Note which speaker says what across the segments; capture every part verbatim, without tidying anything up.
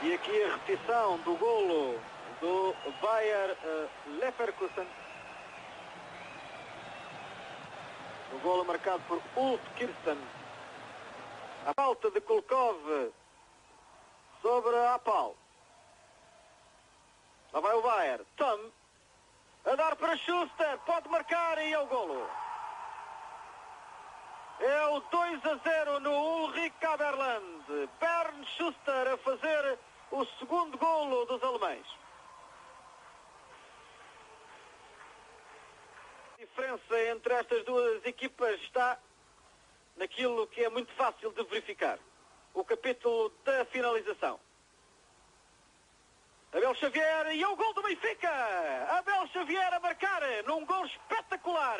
Speaker 1: E aqui a repetição do golo do Bayer uh, Leverkusen. O golo marcado por Ulf Kirsten. A falta de Kulkov sobre a Apal. Lá vai o Bayer. Tom a dar para Schuster. Pode marcar e é o golo. É o dois a zero no Ulrich Haberland. Bernd Schuster a fazer o segundo golo dos alemães. A diferença entre estas duas equipas está naquilo que é muito fácil de verificar. O capítulo da finalização. Abel Xavier e é o gol do Benfica. Abel Xavier a marcar num gol espetacular.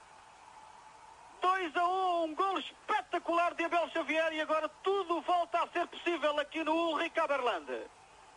Speaker 1: dois a um, um gol espetacular de Abel Xavier e agora tudo volta a ser possível aqui no Ulrich Haberland.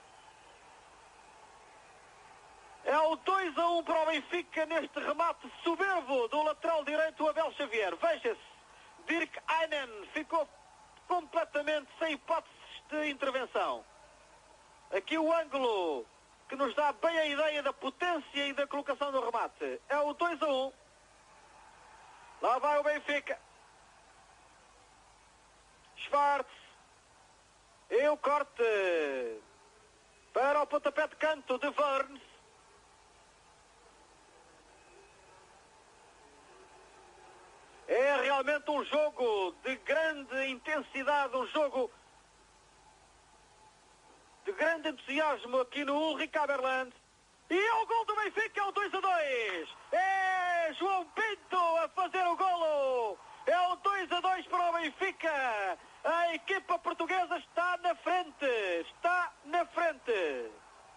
Speaker 1: É o dois a um para o Benfica neste remate soberbo do lateral direito Abel Xavier. Veja-se, Dirk Einen ficou completamente sem hipóteses de intervenção. Aqui o ângulo que nos dá bem a ideia da potência e da colocação do remate. É o dois a um. Lá vai o Benfica. Schwartz. E o corte para o pontapé de canto de Werns. É realmente um jogo de grande intensidade, um jogo de grande entusiasmo aqui no Ulrich Haberland. E é o gol do Benfica, é o dois a dois. É João Pinto a fazer o golo. É o dois a dois para o Benfica. A equipa portuguesa está na frente. Está na frente.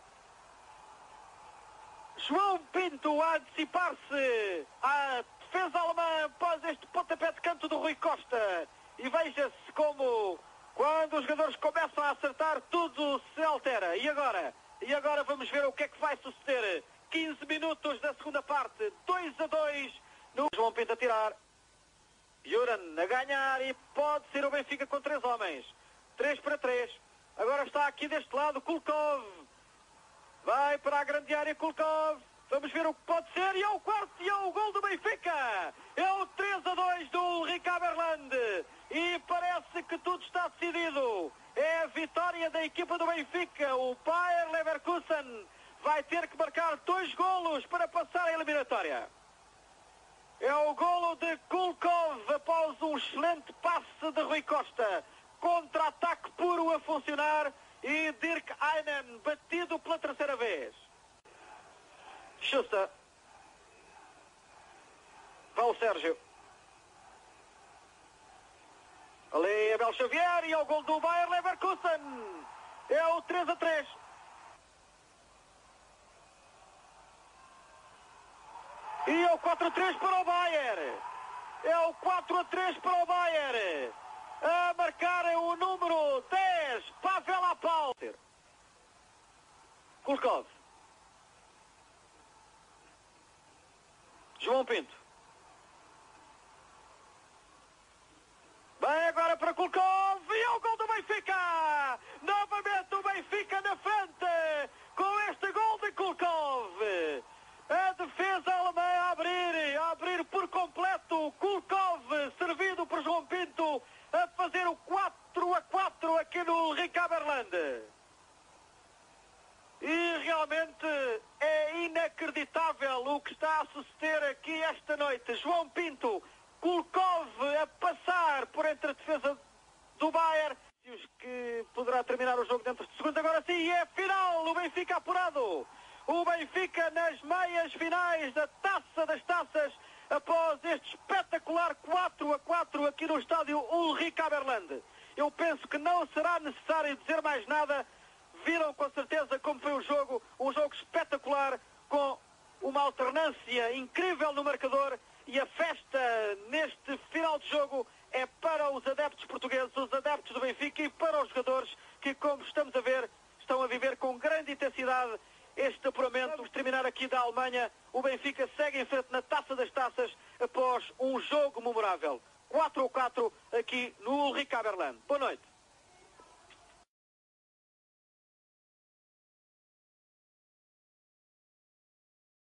Speaker 1: João Pinto a antecipar-se à defesa alemã após este pontapé de canto do Rui Costa. E veja-se como quando os jogadores começam a acertar, tudo se altera. E agora? E agora vamos ver o que é que vai suceder. quinze minutos da segunda parte. dois a dois. No João Pinto a tirar. Juran a ganhar e pode ser o Benfica com três homens. três para três. Agora está aqui deste lado Kulkov. Vai para a grande área Kulkov. Vamos ver o que pode ser. E é o quarto e é o gol do Benfica. É o três a dois do Ulrich Haberland. E parece que tudo está decidido. É a vitória da equipa do Benfica. O Bayer Leverkusen vai ter que marcar dois golos para passar a eliminatória. É o golo de Kulkov após um excelente passe de Rui Costa. Contra-ataque puro a funcionar. E Dirk Einen batido pela terceira vez. Schuster. Vai o Sérgio. Ali Abel Xavier e é o gol do Bayer Leverkusen. É o três a três. E é o quatro a três para o Bayer. É o quatro a três para o Bayer. A marcar o número dez, Pavel Apal. Kulkov. João Pinto. Vai agora para Kulkov e é o gol do Benfica! Novamente o Benfica na frente com este gol de Kulkov. A defesa alemã a abrir, a abrir por completo. Kulkov, servido por João Pinto, a fazer o quatro a quatro aqui no Ulrich Haberland. E realmente é inacreditável o que está a suceder aqui esta noite. João Pinto, Kulkov a passar por entre a defesa do Bayer. Que poderá terminar o jogo dentro de segundos. Agora sim, é final. O Benfica apurado. O Benfica nas meias finais da Taça das Taças após este espetacular quatro a quatro aqui no estádio Ulrich Haberland. Eu penso que não será necessário dizer mais nada. Viram com certeza como foi o jogo. Um jogo espetacular com uma alternância incrível no marcador. E a festa neste final de jogo é para os adeptos portugueses, os adeptos do Benfica e para os jogadores que, como estamos a ver, estão a viver com grande intensidade este apuramento. Vamos terminar aqui da Alemanha. O Benfica segue em frente na Taça das Taças após um jogo memorável. quatro a quatro aqui no Ulrich Haberland. Boa noite.